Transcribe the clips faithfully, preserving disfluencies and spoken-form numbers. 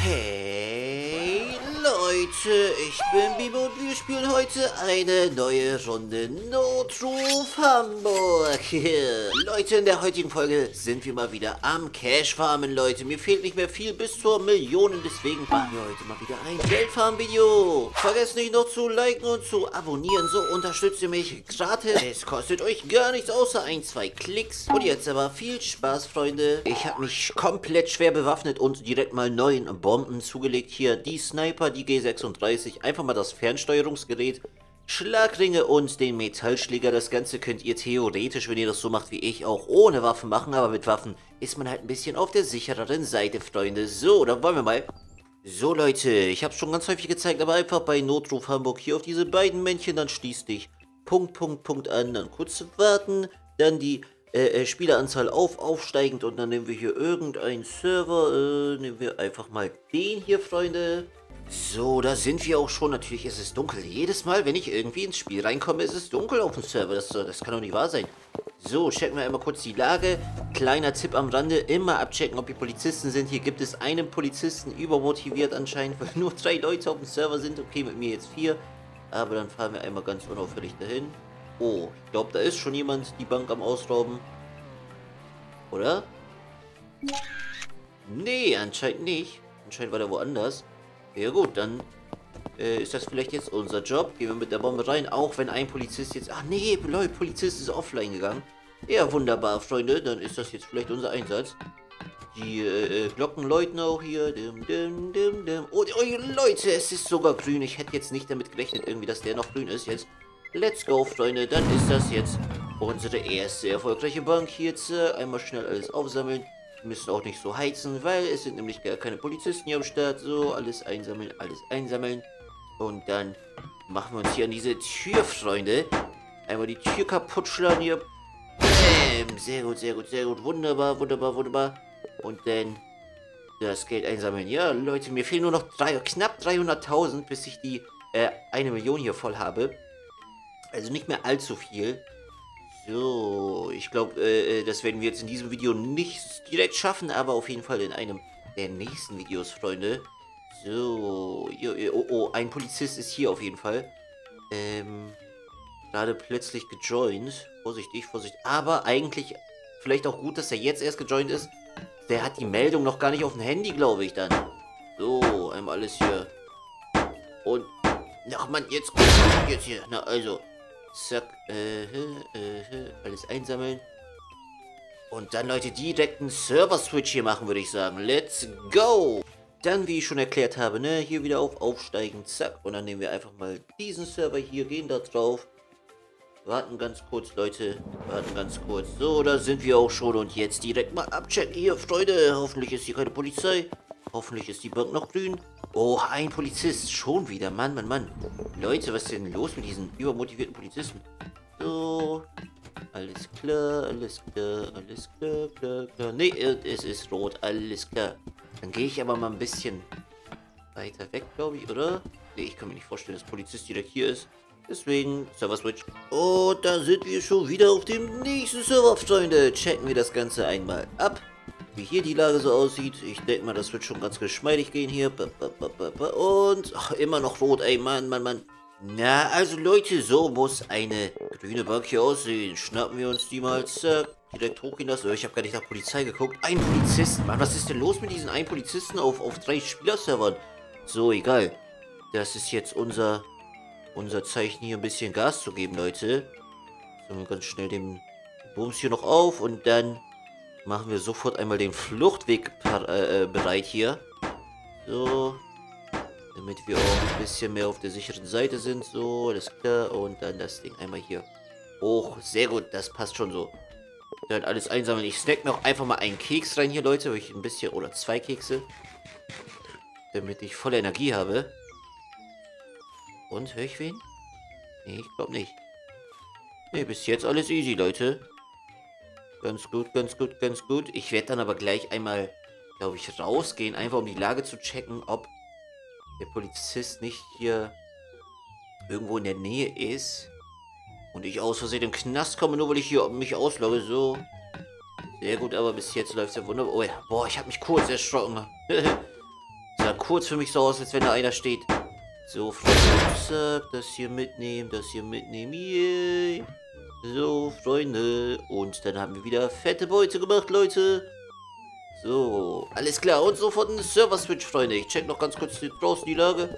Hey Leute, ich bin Bibo und wir spielen heute eine neue Runde Notruf Hamburg. Leute, in der heutigen Folge sind wir mal wieder am Cash farmen, Leute. Mir fehlt nicht mehr viel bis zur Million, deswegen machen wir heute mal wieder ein Geldfarm-Video. Vergesst nicht noch zu liken und zu abonnieren, so unterstützt ihr mich gratis. Es kostet euch gar nichts außer ein, zwei Klicks. Und jetzt aber viel Spaß, Freunde. Ich habe mich komplett schwer bewaffnet und direkt mal neuen Bomben zugelegt. Hier die Sniper, die G sechsunddreißig, einfach mal das Fernsteuerungsgerät, Schlagringe und den Metallschläger. Das Ganze könnt ihr theoretisch, wenn ihr das so macht wie ich, auch ohne Waffen machen, aber mit Waffen ist man halt ein bisschen auf der sichereren Seite, Freunde. So, dann wollen wir mal. So, Leute, ich habe es schon ganz häufig gezeigt, aber einfach bei Notruf Hamburg hier auf diese beiden Männchen, dann schließ dich Punkt, Punkt, Punkt an, dann kurz warten, dann die Äh, Spieleranzahl auf, aufsteigend und dann nehmen wir hier irgendeinen Server, äh, nehmen wir einfach mal den hier, Freunde. So, da sind wir auch schon. Natürlich ist es dunkel. Jedes Mal, wenn ich irgendwie ins Spiel reinkomme, ist es dunkel auf dem Server. Das, das kann doch nicht wahr sein. So, checken wir einmal kurz die Lage. Kleiner Tipp am Rande, immer abchecken, ob die Polizisten sind. Hier gibt es einen Polizisten, übermotiviert anscheinend, weil nur drei Leute auf dem Server sind. Okay, mit mir jetzt vier. Aber dann fahren wir einmal ganz unauffällig dahin. Oh, ich glaube, da ist schon jemand die Bank am Ausrauben. Oder? Nee, anscheinend nicht. Anscheinend war der woanders. Ja gut, dann äh, ist das vielleicht jetzt unser Job. Gehen wir mit der Bombe rein, auch wenn ein Polizist jetzt... Ach nee, Leute, Polizist ist offline gegangen. Ja, wunderbar, Freunde. Dann ist das jetzt vielleicht unser Einsatz. Die äh, Glocken läuten auch hier. Dim, dim, dim, dim. Oh, oh, Leute, es ist sogar grün. Ich hätte jetzt nicht damit gerechnet, irgendwie, dass der noch grün ist jetzt. Let's go, Freunde. Dann ist das jetzt unsere erste erfolgreiche Bank. Hier jetzt äh, einmal schnell alles aufsammeln. Wir müssen auch nicht so heizen, weil es sind nämlich gar keine Polizisten hier am Start. So, alles einsammeln, alles einsammeln. Und dann machen wir uns hier an diese Tür, Freunde. Einmal die Tür kaputt schlagen hier. Bäm. Sehr gut, sehr gut, sehr gut. Wunderbar, wunderbar, wunderbar. Und dann das Geld einsammeln. Ja, Leute, mir fehlen nur noch drei, knapp dreihunderttausend, bis ich die äh, eine Million hier voll habe. Also nicht mehr allzu viel. So, ich glaube, äh, das werden wir jetzt in diesem Video nicht direkt schaffen, aber auf jeden Fall in einem der nächsten Videos, Freunde. So, oh, oh, ein Polizist ist hier auf jeden Fall. Ähm, gerade plötzlich gejoint. Vorsichtig, vorsichtig. Aber eigentlich vielleicht auch gut, dass er jetzt erst gejoint ist. Der hat die Meldung noch gar nicht auf dem Handy, glaube ich, dann. So, einmal alles hier. Und, ach man, jetzt, jetzt hier, na also... Zack, äh, äh, alles einsammeln. Und dann, Leute, direkt einen Server-Switch hier machen, würde ich sagen. Let's go! Dann, wie ich schon erklärt habe, ne, hier wieder auf Aufsteigen, zack. Und dann nehmen wir einfach mal diesen Server hier, gehen da drauf. Warten ganz kurz, Leute. Warten ganz kurz. So, da sind wir auch schon. Und jetzt direkt mal abchecken hier, Freunde. Hoffentlich ist hier keine Polizei. Hoffentlich ist die Bank noch grün. Oh, ein Polizist. Schon wieder. Mann, Mann, Mann. Leute, was ist denn los mit diesen übermotivierten Polizisten? So. Alles klar, alles klar, alles klar, klar, klar. Nee, es ist rot. Alles klar. Dann gehe ich aber mal ein bisschen weiter weg, glaube ich, oder? Nee, ich kann mir nicht vorstellen, dass Polizist direkt hier ist. Deswegen, Server Switch. Oh, da sind wir schon wieder auf dem nächsten Server, Freunde. Checken wir das Ganze einmal ab. Wie hier die Lage so aussieht. Ich denke mal, das wird schon ganz geschmeidig gehen hier. Und ach, immer noch rot, ey, Mann, Mann, Mann. Na, also Leute, so muss eine grüne Bank hier aussehen. Schnappen wir uns die mal, zack, direkt hochgehen lassen. Ich habe gar nicht nach Polizei geguckt. Ein Polizisten, Mann, was ist denn los mit diesen einen Polizisten auf, auf drei Spielerservern? So, egal. Das ist jetzt unser, unser Zeichen, hier ein bisschen Gas zu geben, Leute. So, ganz schnell den Bums hier noch auf und dann... machen wir sofort einmal den Fluchtweg äh, bereit hier. So. Damit wir auch ein bisschen mehr auf der sicheren Seite sind. So, alles klar. Und dann das Ding einmal hier hoch. Sehr gut, das passt schon so. Dann alles einsammeln. Ich snack mir auch einfach mal einen Keks rein hier, Leute. Weil ich ein bisschen, oder zwei Kekse. Damit ich volle Energie habe. Und, höre ich wen? Nee, ich glaube nicht. Nee, bis jetzt alles easy, Leute. Ganz gut, ganz gut, ganz gut. Ich werde dann aber gleich einmal, glaube ich, rausgehen, einfach um die Lage zu checken, ob der Polizist nicht hier irgendwo in der Nähe ist. Und ich aus Versehen im Knast komme, nur weil ich hier mich auslogge. So. Sehr gut, aber bis jetzt läuft es ja wunderbar. Oh ja, boah, ich habe mich kurz erschrocken. Sah kurz für mich so aus, als wenn da einer steht. So, Freunde, das hier mitnehmen, das hier mitnehmen. Yay. So, Freunde. Und dann haben wir wieder fette Beute gemacht, Leute. So, alles klar. Und sofort ein Server-Switch, Freunde. Ich check noch ganz kurz die, draußen die Lage.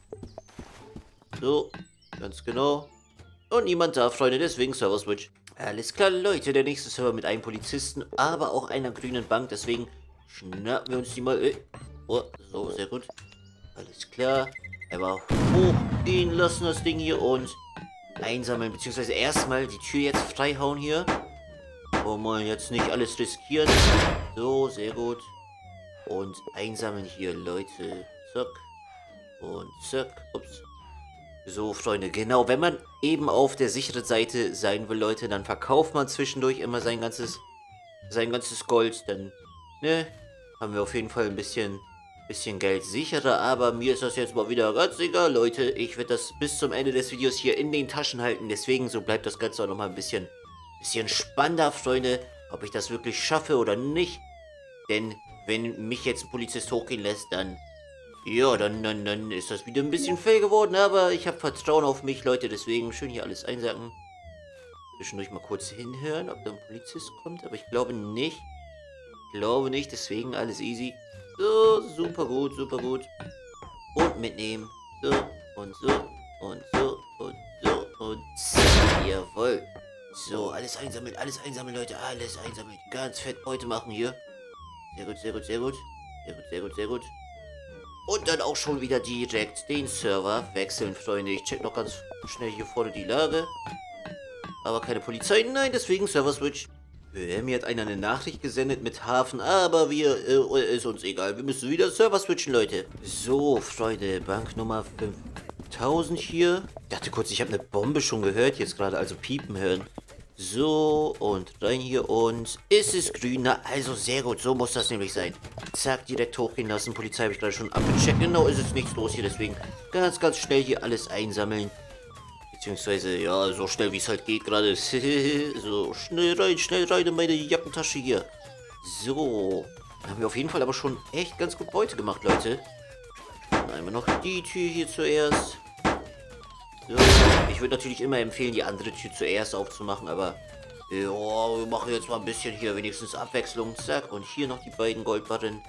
So, ganz genau. Und niemand da, Freunde, deswegen Server-Switch. Alles klar, Leute. Der nächste Server mit einem Polizisten, aber auch einer grünen Bank. Deswegen schnappen wir uns die mal. Äh, oh, so, sehr gut. Alles klar. Einmal hochgehen lassen, das Ding hier. Und einsammeln, beziehungsweise erstmal die Tür jetzt freihauen hier. Wollen wir jetzt nicht alles riskieren. So, sehr gut. Und einsammeln hier, Leute. Zack. Und zack. Ups. So, Freunde, genau. Wenn man eben auf der sicheren Seite sein will, Leute, dann verkauft man zwischendurch immer sein ganzes, sein ganzes Gold. Dann, ne, haben wir auf jeden Fall ein bisschen, bisschen Geld sicherer. Aber mir ist das jetzt mal wieder ganz egal, Leute. Ich werde das bis zum Ende des Videos hier in den Taschen halten. Deswegen, so bleibt das Ganze auch nochmal ein bisschen, bisschen spannender, Freunde. Ob ich das wirklich schaffe oder nicht. Denn wenn mich jetzt ein Polizist hochgehen lässt, dann... Ja, dann, dann, dann ist das wieder ein bisschen fail geworden, aber ich habe Vertrauen auf mich, Leute, deswegen schön hier alles einsacken. Zwischendurch mal kurz hinhören, ob da ein Polizist kommt, aber ich glaube nicht. Ich glaube nicht, deswegen alles easy. So, super gut, super gut. Und mitnehmen. So, und so, und so, und so, und so. Jawohl. So, alles einsammeln, alles einsammeln, Leute, alles einsammeln. Ganz fett Beute machen hier. Sehr gut, sehr gut, sehr gut. Sehr gut, sehr gut, sehr gut. Und dann auch schon wieder direkt den Server wechseln, Freunde. Ich check noch ganz schnell hier vorne die Lage. Aber keine Polizei. Nein, deswegen Server-Switch. Äh, mir hat einer eine Nachricht gesendet mit Hafen, aber wir, äh, ist uns egal. Wir müssen wieder Server switchen, Leute. So, Freunde, Bank Nummer fünftausend hier. Ich dachte kurz, ich habe eine Bombe schon gehört jetzt gerade, also piepen hören. So, und rein hier und ist es grün? Na, also sehr gut, so muss das nämlich sein. Zack, direkt hochgehen lassen. Polizei habe ich gerade schon abgecheckt. Genau, ist jetzt nichts los hier, deswegen ganz, ganz schnell hier alles einsammeln. Beziehungsweise, ja, so schnell wie es halt geht gerade. So, schnell rein, schnell rein in meine Jackentasche hier. So, dann haben wir auf jeden Fall aber schon echt ganz gut Beute gemacht, Leute. Dann einmal noch die Tür hier zuerst. So, ich würde natürlich immer empfehlen, die andere Tür zuerst aufzumachen, aber ja, wir machen jetzt mal ein bisschen hier wenigstens Abwechslung. Zack, und hier noch die beiden Goldbarren.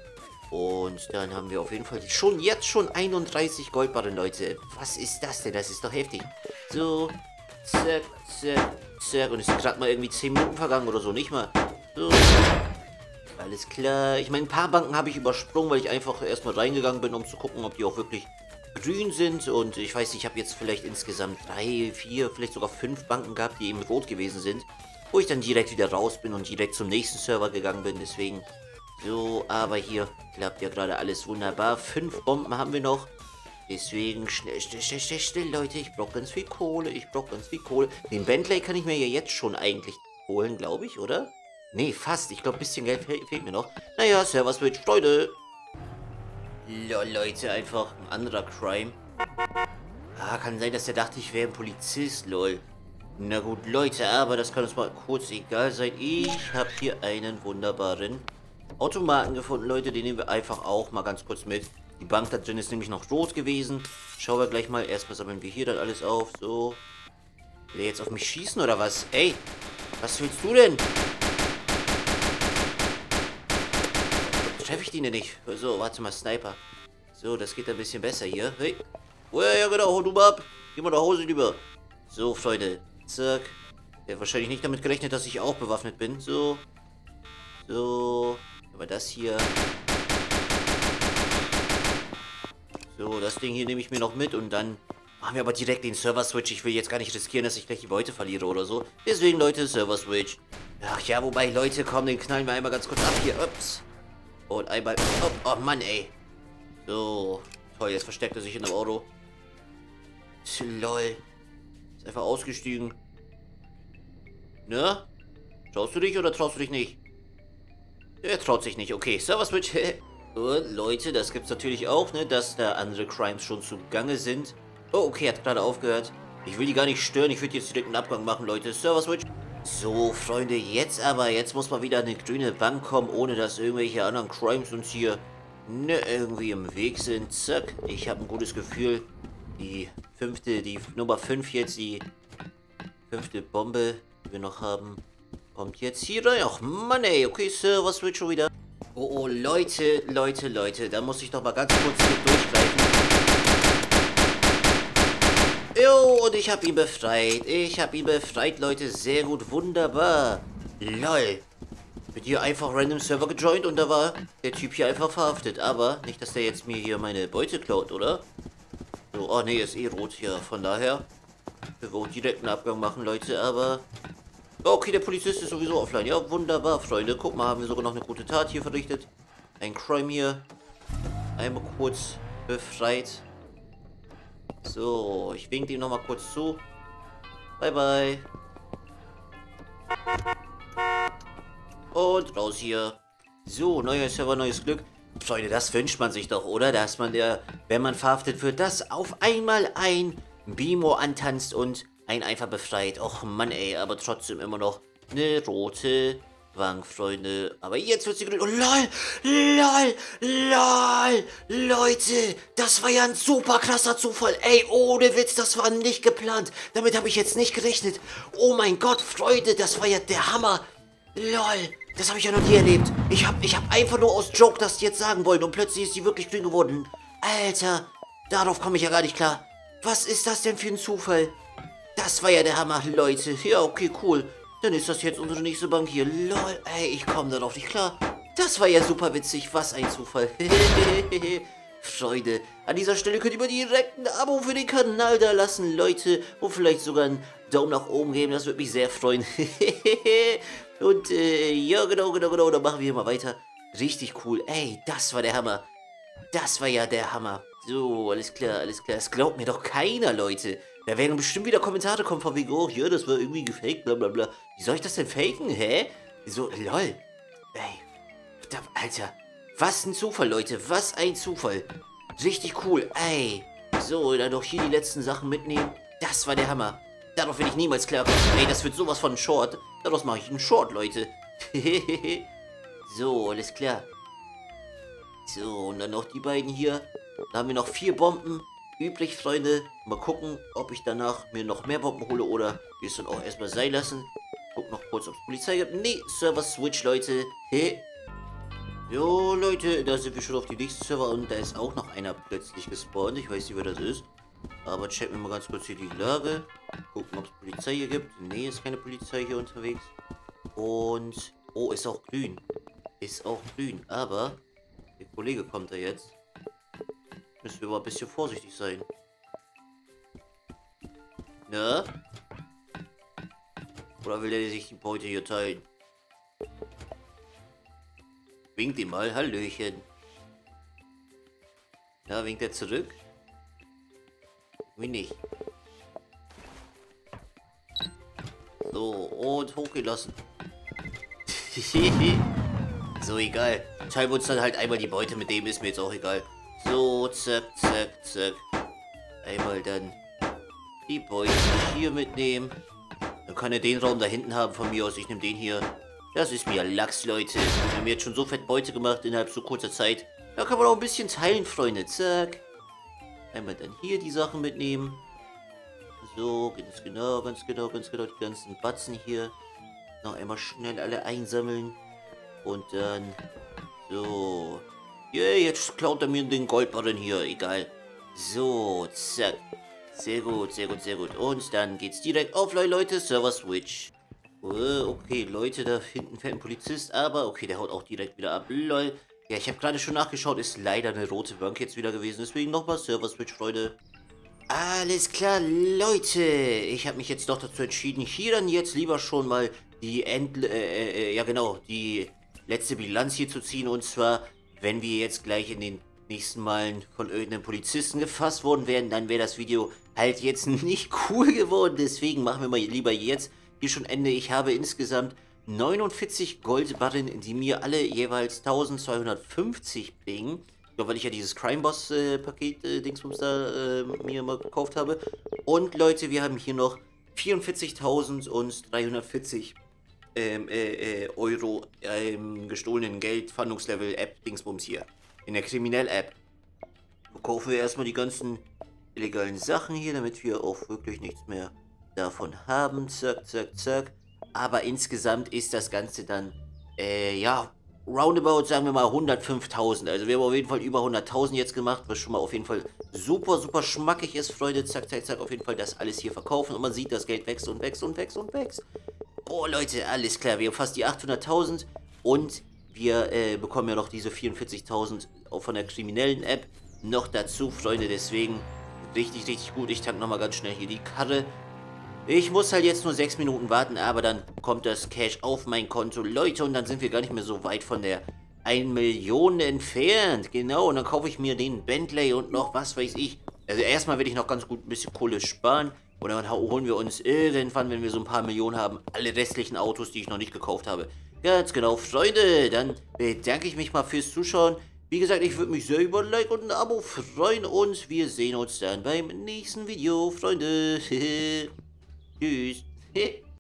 Und dann haben wir auf jeden Fall schon jetzt schon einunddreißig Goldbarren, Leute. Was ist das denn? Das ist doch heftig. So, zack, zack, zack. Und es ist gerade mal irgendwie zehn Minuten vergangen oder so, nicht mal. So, alles klar. Ich meine, ein paar Banken habe ich übersprungen, weil ich einfach erstmal reingegangen bin, um zu gucken, ob die auch wirklich grün sind. Und ich weiß, ich habe jetzt vielleicht insgesamt drei, vier, vielleicht sogar fünf Banken gehabt, die eben rot gewesen sind, wo ich dann direkt wieder raus bin und direkt zum nächsten Server gegangen bin. Deswegen so, aber hier klappt ja gerade alles wunderbar. Fünf Bomben haben wir noch. Deswegen schnell, schnell, schnell, schnell, schnell, Leute. Ich brauche ganz viel Kohle. Ich brauche ganz viel Kohle. Den Bentley kann ich mir ja jetzt schon eigentlich holen, glaube ich, oder? Nee, fast. Ich glaube, ein bisschen Geld fe fehlt mir noch. Naja, Server Switch, Freude. Lol, Leute, einfach ein anderer Crime. Ah, kann sein, dass er dachte, ich wäre ein Polizist, lol. Na gut, Leute, aber das kann uns mal kurz egal sein. Ich habe hier einen wunderbaren Automaten gefunden, Leute. Den nehmen wir einfach auch mal ganz kurz mit. Die Bank da drin ist nämlich noch rot gewesen. Schauen wir gleich mal. Erstmal sammeln wir hier dann alles auf. So. Will er jetzt auf mich schießen oder was? Ey, was willst du denn? Treffe ich den denn nicht? So, warte mal, Sniper. So, das geht ein bisschen besser hier. Hey. Oh ja, ja, genau, hau du mal ab. Geh mal nach Hause lieber. So, Freunde. Zack. Der hat wahrscheinlich nicht damit gerechnet, dass ich auch bewaffnet bin. So. So. Aber das hier. So, das Ding hier nehme ich mir noch mit und dann machen wir aber direkt den Server-Switch. Ich will jetzt gar nicht riskieren, dass ich gleich die Beute verliere oder so. Deswegen, Leute, Server-Switch. Ach ja, wobei, Leute, komm, den knallen wir einmal ganz kurz ab hier. Ups. Und einmal... Oh, oh Mann, ey. So. Toll, jetzt versteckt er sich in dem Auto. Lol. Ist einfach ausgestiegen. Ne? Traust du dich oder traust du dich nicht? Er traut sich nicht. Okay, Server-Switch. Und Leute, das gibt's natürlich auch, ne? Dass da andere Crimes schon zugange sind. Oh, okay, hat gerade aufgehört. Ich will die gar nicht stören. Ich würde jetzt direkt einen Abgang machen, Leute. Server-Switch. So, Freunde, jetzt aber, jetzt muss mal wieder eine grüne Bank kommen, ohne dass irgendwelche anderen Crimes uns hier ne, irgendwie im Weg sind. Zack, ich habe ein gutes Gefühl. Die fünfte, die Nummer fünf jetzt, die fünfte Bombe, die wir noch haben, kommt jetzt hier rein. Ach Mann, ey, okay, Sir, was wird schon wieder? Oh, oh, Leute, Leute, Leute, da muss ich doch mal ganz kurz hier durchgreifen. Jo, und ich habe ihn befreit. Ich habe ihn befreit, Leute. Sehr gut, wunderbar. Lol. Bin hier einfach random Server gejoint und da war der Typ hier einfach verhaftet. Aber nicht, dass der jetzt mir hier meine Beute klaut, oder? So, oh nee, ist eh rot hier. Von daher, wir wollen direkt einen Abgang machen, Leute. Aber, okay, der Polizist ist sowieso offline. Ja, wunderbar, Freunde. Guck mal, haben wir sogar noch eine gute Tat hier verrichtet. Ein Crime hier. Einmal kurz befreit. So, ich winke ihm nochmal kurz zu. Bye, bye. Und raus hier. So, neuer Server, neues Glück. Freunde, das wünscht man sich doch, oder? Dass man der, wenn man verhaftet wird, dass auf einmal ein Bimo antanzt und einen einfach befreit. Och Mann, ey, aber trotzdem immer noch eine rote Wang, Freunde. Aber jetzt wird sie grün. Oh, lol, lol, lol. Leute, das war ja ein super krasser Zufall. Ey, ohne Witz, das war nicht geplant. Damit habe ich jetzt nicht gerechnet. Oh mein Gott, Freunde, das war ja der Hammer. Lol, das habe ich ja noch nie erlebt. Ich habe ich hab einfach nur aus Joke das jetzt sagen wollen und plötzlich ist sie wirklich grün geworden. Alter, darauf komme ich ja gar nicht klar. Was ist das denn für ein Zufall? Das war ja der Hammer, Leute. Ja, okay, cool. Dann ist das jetzt unsere nächste Bank hier. Lol, ey, ich komme darauf nicht klar. Das war ja super witzig. Was ein Zufall. Freunde, an dieser Stelle könnt ihr mir direkt ein Abo für den Kanal da lassen, Leute. Und vielleicht sogar einen Daumen nach oben geben. Das würde mich sehr freuen. Und, äh, ja, genau, genau, genau. Dann machen wir hier mal weiter. Richtig cool. Ey, das war der Hammer. Das war ja der Hammer. So, alles klar, alles klar. Das glaubt mir doch keiner, Leute. Da werden bestimmt wieder Kommentare kommen von wegen, oh, ja, das war irgendwie gefaked, bla bla bla. Wie soll ich das denn faken, hä? So, lol. Ey, verdammt, Alter. Was ein Zufall, Leute. Was ein Zufall. Richtig cool. Ey. So, dann doch hier die letzten Sachen mitnehmen. Das war der Hammer. Darauf will ich niemals klarkommen. Ey, das wird sowas von ein Short. Daraus mache ich einen Short, Leute. So, alles klar. So, und dann noch die beiden hier. Da haben wir noch vier Bomben übrig, Freunde. Mal gucken, ob ich danach mir noch mehr Bomben hole oder wir es dann auch erstmal sein lassen. Guck noch kurz, ob es Polizei gibt. Nee, Server Switch, Leute. Hey. Jo, Leute, da sind wir schon auf die nächsten Server und da ist auch noch einer plötzlich gespawnt. Ich weiß nicht, wer das ist. Aber checken wir mal ganz kurz hier die Lage. Gucken, ob es Polizei hier gibt. Nee, ist keine Polizei hier unterwegs. Und, oh, ist auch grün. Ist auch grün, aber der Kollege kommt da jetzt. Müssen wir aber ein bisschen vorsichtig sein. Na? Oder will er sich die Beute hier teilen? Winkt ihm mal, Hallöchen. Na, winkt er zurück? Wie nicht. So, und hochgelassen. So, egal. Teilen wir uns dann halt einmal die Beute, mit dem ist mir jetzt auch egal. So, zack, zack, zack. Einmal dann die Beute hier mitnehmen. Dann kann er den Raum da hinten haben von mir aus. Ich nehme den hier. Das ist mir Lachs, Leute. Wir haben jetzt schon so fett Beute gemacht innerhalb so kurzer Zeit. Da kann man auch ein bisschen teilen, Freunde. Zack. Einmal dann hier die Sachen mitnehmen. So, ganz genau, ganz genau, ganz genau. Die ganzen Batzen hier. Noch einmal schnell alle einsammeln. Und dann... So... Yeah, jetzt klaut er mir den Goldbarren hier, egal. So, zack. Sehr gut, sehr gut, sehr gut. Und dann geht's direkt offline, Leute. Server Switch. Uh, okay, Leute, da hinten fährt ein Polizist, aber okay, der haut auch direkt wieder ab. Lol. Ja, ich habe gerade schon nachgeschaut, ist leider eine rote Bank jetzt wieder gewesen. Deswegen nochmal Server Switch, Freunde. Alles klar, Leute. Ich habe mich jetzt doch dazu entschieden, hier dann jetzt lieber schon mal die End... Äh, äh, ja genau, die letzte Bilanz hier zu ziehen. Und zwar... Wenn wir jetzt gleich in den nächsten Malen von irgendeinem Polizisten gefasst worden wären, dann wäre das Video halt jetzt nicht cool geworden. Deswegen machen wir mal lieber jetzt hier schon Ende. Ich habe insgesamt neunundvierzig Goldbarren, die mir alle jeweils eintausendzweihundertfünfzig bringen. Ich glaube, weil ich ja dieses Crime Boss äh, Paket äh, Dingsbums da äh, mir mal gekauft habe. Und Leute, wir haben hier noch vierundvierzigtausenddreihundertvierzig Ähm, äh, äh, Euro ähm, gestohlenen Geld, Fahndungslevel, App, Dingsbums hier. in der Kriminell-App. Verkaufen wir erstmal die ganzen illegalen Sachen hier, damit wir auch wirklich nichts mehr davon haben. Zack, zack, zack. Aber insgesamt ist das Ganze dann, äh, ja, roundabout, sagen wir mal, hundertfünftausend. Also wir haben auf jeden Fall über hunderttausend jetzt gemacht, was schon mal auf jeden Fall super, super schmackig ist, Freunde. Zack, zack, zack, auf jeden Fall das alles hier verkaufen. Und man sieht, das Geld wächst und wächst und wächst und wächst. Oh, Leute, alles klar. Wir haben fast die achthunderttausend und wir äh, bekommen ja noch diese vierundvierzigtausend auch von der kriminellen App noch dazu, Freunde. Deswegen richtig, richtig gut. Ich tank nochmal ganz schnell hier die Karre. Ich muss halt jetzt nur sechs Minuten warten, aber dann kommt das Cash auf mein Konto, Leute, und dann sind wir gar nicht mehr so weit von der eine Million entfernt. Genau, und dann kaufe ich mir den Bentley und noch was weiß ich. Also erstmal werde ich noch ganz gut ein bisschen Kohle sparen und dann holen wir uns irgendwann, wenn wir so ein paar Millionen haben, alle restlichen Autos, die ich noch nicht gekauft habe. Ganz genau, Freunde, dann bedanke ich mich mal fürs Zuschauen. Wie gesagt, ich würde mich sehr über ein Like und ein Abo freuen und wir sehen uns dann beim nächsten Video, Freunde. Tschüss.